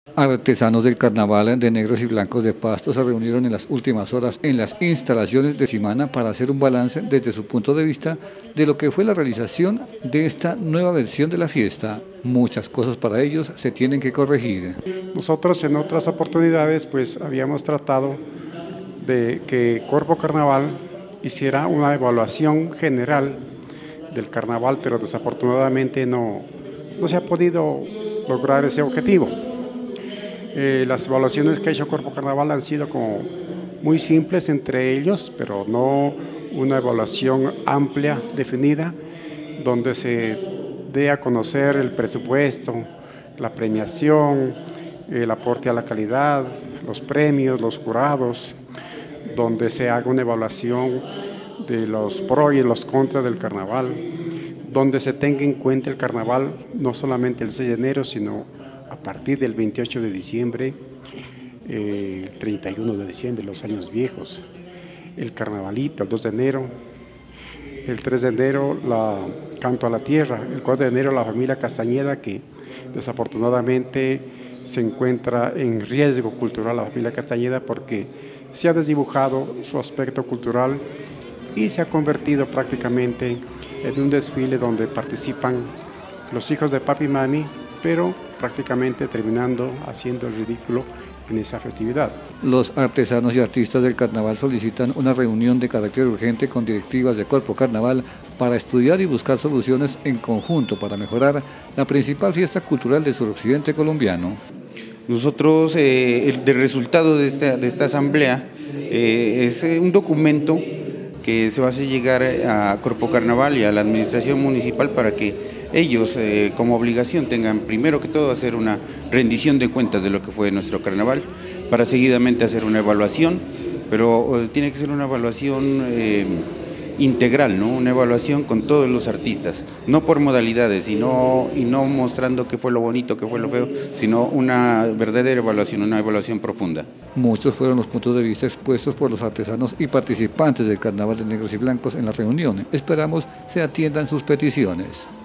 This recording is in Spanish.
Artesanos del Carnaval de Negros y Blancos de Pasto se reunieron en las últimas horas en las instalaciones de Simana para hacer un balance desde su punto de vista de lo que fue la realización de esta nueva versión de la fiesta. Muchas cosas para ellos se tienen que corregir. Nosotros en otras oportunidades pues habíamos tratado de que Corpo Carnaval hiciera una evaluación general del carnaval, pero desafortunadamente no se ha podido lograr ese objetivo. Las evaluaciones que ha hecho Corpo Carnaval han sido como muy simples entre ellos, pero no una evaluación amplia, definida, donde se dé a conocer el presupuesto, la premiación, el aporte a la calidad, los premios, los jurados, donde se haga una evaluación de los pros y los contras del carnaval, donde se tenga en cuenta el carnaval no solamente el 6 de enero, sino a partir del 28 de diciembre, el 31 de diciembre, los años viejos, el carnavalito, el 2 de enero, el 3 de enero, Canto a la Tierra, el 4 de enero, la familia Castañeda, que desafortunadamente se encuentra en riesgo cultural, la familia Castañeda, porque se ha desdibujado su aspecto cultural y se ha convertido prácticamente en un desfile donde participan los hijos de papi y mami, pero prácticamente terminando haciendo el ridículo en esa festividad. Los artesanos y artistas del carnaval solicitan una reunión de carácter urgente con directivas de Corpo Carnaval para estudiar y buscar soluciones en conjunto para mejorar la principal fiesta cultural del suroccidente colombiano. Nosotros, el resultado de esta asamblea es un documento que se va a hacer llegar a Corpo Carnaval y a la administración municipal para que ellos como obligación tengan primero que todo hacer una rendición de cuentas de lo que fue nuestro carnaval, para seguidamente hacer una evaluación, pero tiene que ser una evaluación integral, ¿no? Una evaluación con todos los artistas, no por modalidades y no mostrando qué fue lo bonito, qué fue lo feo, sino una verdadera evaluación, una evaluación profunda. Muchos fueron los puntos de vista expuestos por los artesanos y participantes del Carnaval de Negros y Blancos en la reunión. Esperamos se atiendan sus peticiones.